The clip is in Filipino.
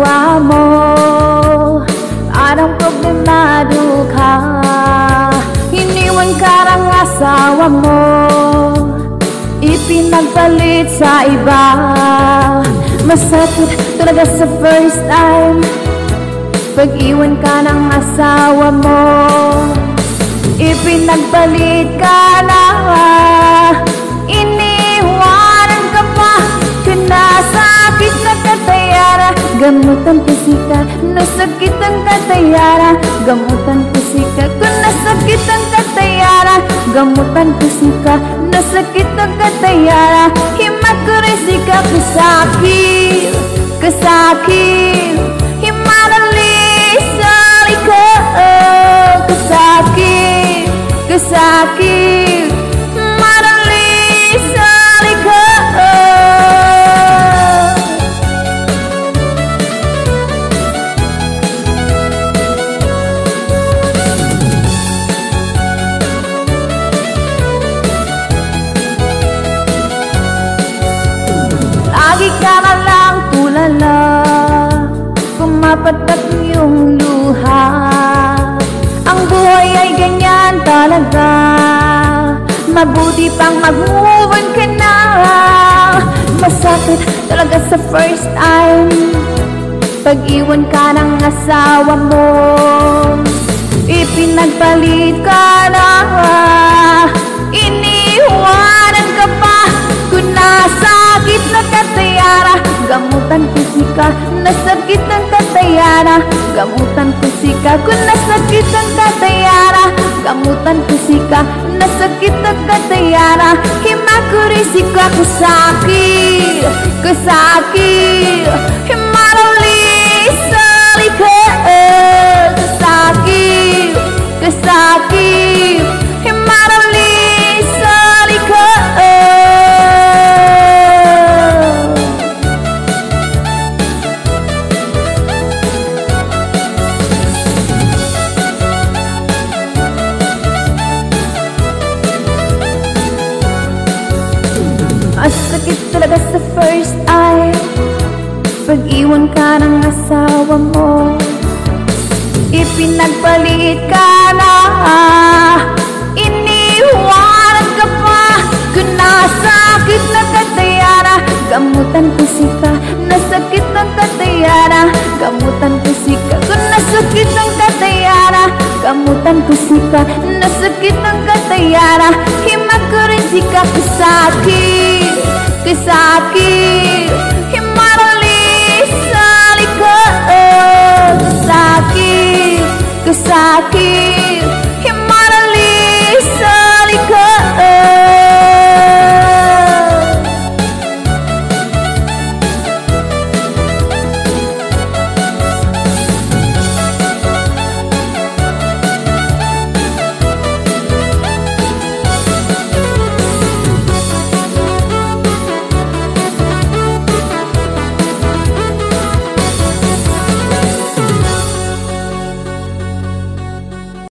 asawa mo. Parang problemado ka, iniwan ka ng asawa mo, ipinagpalit sa iba. Masakit talaga sa first time pag-iwan ka ng asawa mo, ipinagpalit ka na, iniwanan ka pa. Kinasakit na katayara, gamutan pusika, nasakit ang katayara, gamutan pusika. Kung nasakit ang katayara, gamutan pusika, nasakit ang katayara. Himakurisika kasakit, kasakit, himarali salika, kasakit, kasakit, himarali salika. Lagi ka na lang tulala, pumapatak yung luha. Ang buhay ay ganyan talaga, mabuti pang mag-move on ka na. Masakit talaga sa first time pag-iwan ka ng asawa mo, ipinagpalit ka na, iniwanan ka pa. Kung nasakit na katayara, gamutan pusika, nasakit ang katayara, gamutan pusika. Kung nasakit ang katayara, gamutan pusika, nasakit ang katayara. Himakurisika kasakit, kasakit, himarali salika, kasakit, kasakit, himarali salika. Masakit talaga sa first time pag-iwan ka ng asawa mo, ipinagpalit ka na, iniwanan ka pa. Kung nasakit na katayara, gamutan pusika, nasakit ang katayara, gamutan pusika. Kung nasakit ang katayara, gamutan pusika, nasakit ang katayara. Himakurisika kasakit,